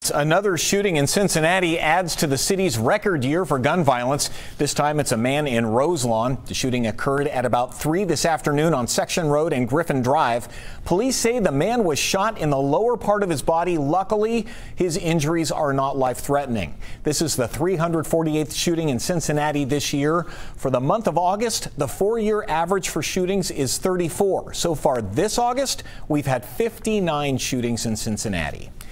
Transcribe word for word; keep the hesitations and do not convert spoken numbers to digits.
Another shooting in Cincinnati adds to the city's record year for gun violence. This time it's a man in Roselawn. The shooting occurred at about three this afternoon on Section Road and Griffin Drive. Police say the man was shot in the lower part of his body. Luckily, his injuries are not life-threatening. This is the three hundred forty-eighth shooting in Cincinnati this year. For the month of August, the four-year average for shootings is thirty-four. So far this August, we've had fifty-nine shootings in Cincinnati.